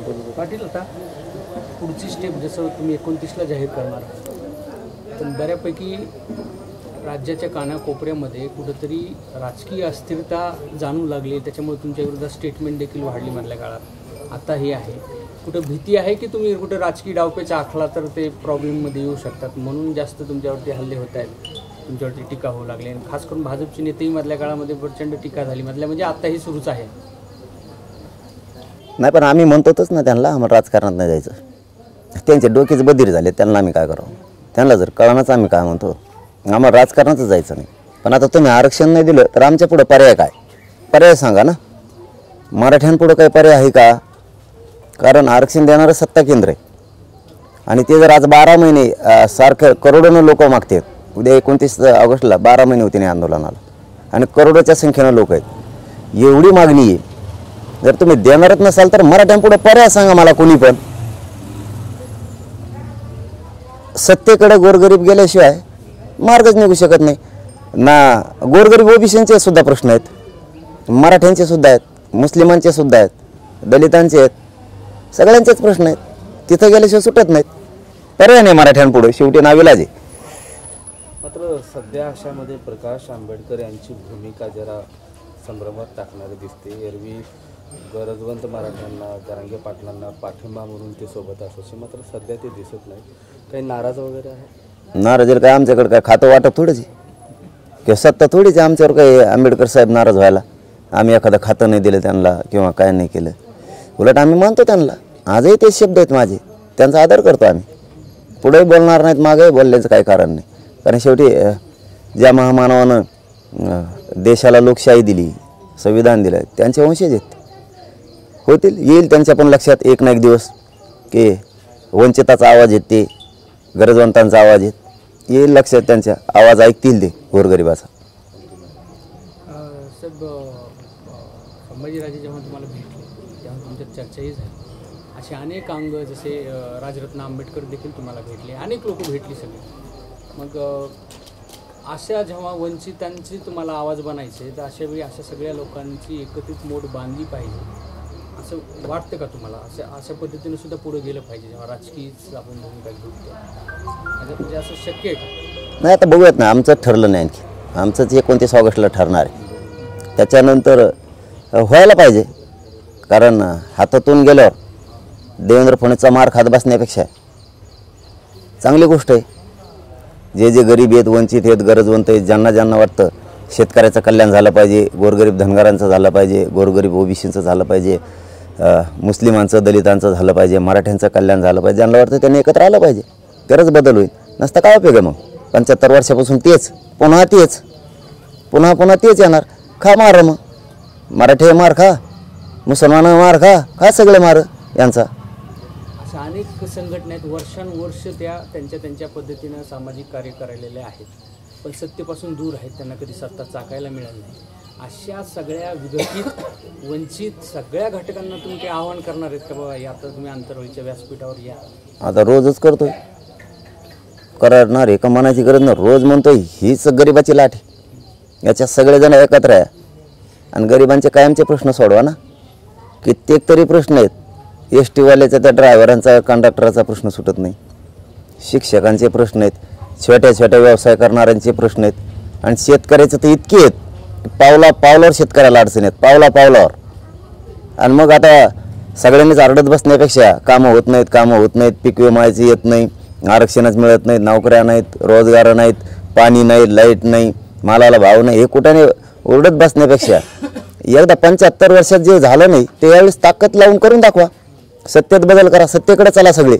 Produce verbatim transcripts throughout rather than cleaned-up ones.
पाटील आता पुढची स्टेप जसं तुम्ही एकोणतीसला जाहीर करणार पण बऱ्यापैकी राज्याच्या कानाकोपऱ्यामध्ये कुठंतरी राजकीय अस्थिरता जाणू लागली, त्याच्यामुळे तुमच्या विरोधात स्टेटमेंट देखील वाढली मधल्या काळात. आता हे आहे कुठं भीती आहे की तुम्ही कुठं राजकीय डावपेच आखला तर ते प्रॉब्लेममध्ये येऊ शकतात म्हणून जास्त तुमच्यावरती हल्ले होत आहेत, तुमच्यावरती टीका होऊ लागली आणि खास करून भाजपचे नेतेही मधल्या काळामध्ये प्रचंड टीका झाली मधल्या म्हणजे आताही सुरूच आहे. नाही पण आम्ही म्हणतोच ना त्यांना आम्हाला राजकारणात नाही जायचं, त्यांचे डोकेच बधीर झाले, त्यांना आम्ही काय करावं, त्यांना जर कळणाच आम्ही काय म्हणतो आम्हाला राजकारणातच जायचं नाही. पण आता तुम्ही आरक्षण नाही दिलं तर आमच्या पुढं पर्याय काय, पर्याय सांगा ना. मराठ्यांपुढं काही पर्याय आहे का? कारण आरक्षण देणारं सत्ता केंद्र आहे आणि ते जर आज बारा महिने सारखं करोडोनं लोक मागतात, उद्या एकोणतीस ऑगस्टला बारा महिने होते नाही आंदोलनाला आणि करोडोच्या संख्येनं लोक आहेत, एवढी मागणी आहे. जर तुम्ही देणारच नसाल तर मराठ्यांपुढे पर्याय सांगा मला कोणी पण. सत्तेकडे गोरगरीब गेल्याशिवाय मार्गच निघू शकत नाही ना. गोरगरीब ओबीसींचे सुद्धा प्रश्न आहेत, मराठ्यांचे सुद्धा आहेत, मुस्लिमांचे सुद्धा आहेत, दलितांचे आहेत, सगळ्यांचेच प्रश्न आहेत. तिथं गेल्याशिवाय सुटत नाहीत. पर्याय नाही मराठ्यांपुढे, शेवटी नाविलाज आहे. मात्र सध्या अशामध्ये प्रकाश आंबेडकर यांची भूमिका जरा संभ्रमात टाकणारी दिसते. एरवी गरजवंत मराठ्यांना, जरांगे पाटलांना पाठिंबा म्हणून ते सोबत असायचे, मात्र सध्या ते दिसत नाही. काही नाराज वगैरे आहे? नाराज काय आमच्याकडे काय खातं वाटप थोडीच किंवा सत्ता थोडीच आमच्यावर काही आंबेडकर साहेब नाराज व्हायला. आम्ही एखादं खातं नाही दिलं त्यांना किंवा काय नाही केलं, उलट आम्ही मानतो त्यांना. आजही ते शब्द आहेत माझे, त्यांचा आदर करतो आम्ही. पुढेही बोलणार नाहीत, मागेही बोलण्याचं काही कारण नाही. कारण शेवटी ज्या महामानवानं देशाला लोकशाही दिली, संविधान दिलं, त्यांचे वंशज आहेत. होतील, येईल त्यांच्या पण लक्षात एक ना एक दिवस की वंचिताचा आवाज येत, ते गरजवंतांचा आवाज येत येईल लक्षात, त्यांच्या आवाज ऐकतील ते गोरगरिबाचा. साहेब संभाजीराजे जेव्हा तुम्हाला भेटले तेव्हा तुमच्यात चर्चाही झाली, असे अनेक अंग जसे राजरत्न आंबेडकर देखील तुम्हाला भेटले, अनेक लोक भेटली सगळी. मग अशा जेव्हा वंचितांची तुम्हाला आवाज बनायचे तर अशा वेळी अशा सगळ्या लोकांची एकत्रित मोठ बांधली पाहिजे असं वाटतं का तुम्हाला? अशा अशा पद्धतीने सुद्धा पुढे गेलं पाहिजे जेव्हा राजकीय आपण भूमिका घेतो, म्हणजे असं शक्य आहे का? नाही, आता बघूयात ना. आमचं ठरलं नाही आणखी, आमचंच एकोणतीस ऑगस्टला ठरणार आहे. त्याच्यानंतर व्हायला पाहिजे, कारण हातातून गेल्यावर देवेंद्र फडणवीसचा मार खात बसण्यापेक्षा चांगली गोष्ट आहे. जे जे गरीब आहेत, वंचित आहेत, गरजवंत आहेत, ज्यांना ज्यांना वाटतं शेतकऱ्याचं कल्याण झालं पाहिजे, गोरगरीब धनगरांचं झालं पाहिजे, गोरगरीब ओबीसीचं झालं पाहिजे, मुस्लिमांचं, दलितांचं झालं पाहिजे, मराठ्यांचं कल्याण झालं पाहिजे, ज्यांना वाटतं त्यांनी एकत्र आलं पाहिजे, तरच बदल होईल. नसता काय उपयोग आहे मग? पंच्याहत्तर वर्षापासून तेच, पुन्हा तेच, पुन्हा पुन्हा तेच येणार. खा मार, मग मराठी मार खा, मुसलमान मार खा, खा सगळे मार यांचा. अशा अनेक संघटना आहेत, वर्षानुवर्ष त्या त्यांच्या त्यांच्या पद्धतीनं सामाजिक कार्य करायलेले आहेत, पण सत्तेपासून दूर आहेत, त्यांना कधी सत्ता चाकायला मिळाली नाही. अशा सगळ्या विघटित वंचित सगळ्या घटकांना तुम्ही काही आवाहन करणार आहेत का बाबा आता तुम्ही आंतरवळीच्या व्यासपीठावर या? आता रोजच करतोय, करणार आहे का मनाची गरज नाही, रोज म्हणतोय हीच गरिबाची लाट आहे. याच्यात सगळेजण एकत्र आहे आणि गरिबांचे कायमचे प्रश्न सोडवा ना. कित्येक तरी प्रश्न आहेत. एस टीवाल्याचा, त्या ड्रायव्हरांचा, कंडक्टरचा प्रश्न सुटत नाही, शिक्षकांचे प्रश्न आहेत, छोट्या छोट्या व्यवसाय करणाऱ्यांचे प्रश्न आहेत आणि शेतकऱ्याचं तर इतके आहेत, पावला पावलावर शेतकऱ्याला अडचण आहेत, पावला पावलावर. आणि मग आता सगळ्यांनीच आरडत बसण्यापेक्षा कामं होत नाहीत, कामं होत नाहीत, पीक विमायचे येत नाही, आरक्षणच मिळत नाहीत, नोकऱ्या नाहीत, रोजगार नाहीत, पाणी नाही, लाईट नाही, मालाला भाव नाही, हे कुठे ओरडत बसण्यापेक्षा एकदा पंच्याहत्तर वर्षात जे झालं नाही ते यावेळेस ताकद लावून करून दाखवा. सत्तेत बदल करा, सत्तेकडे चला सगळे.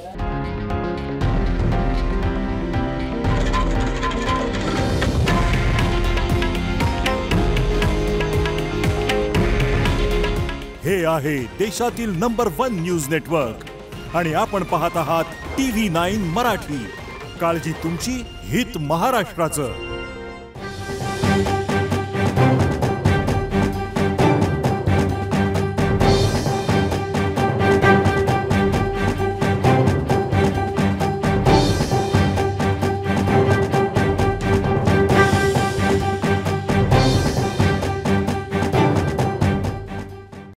हे आहे देशातील नंबर वन न्यूज नेटवर्क आणि आपण पाहत आहात टी व्ही नाईन मराठी. काळजी तुमची, हित महाराष्ट्राचं.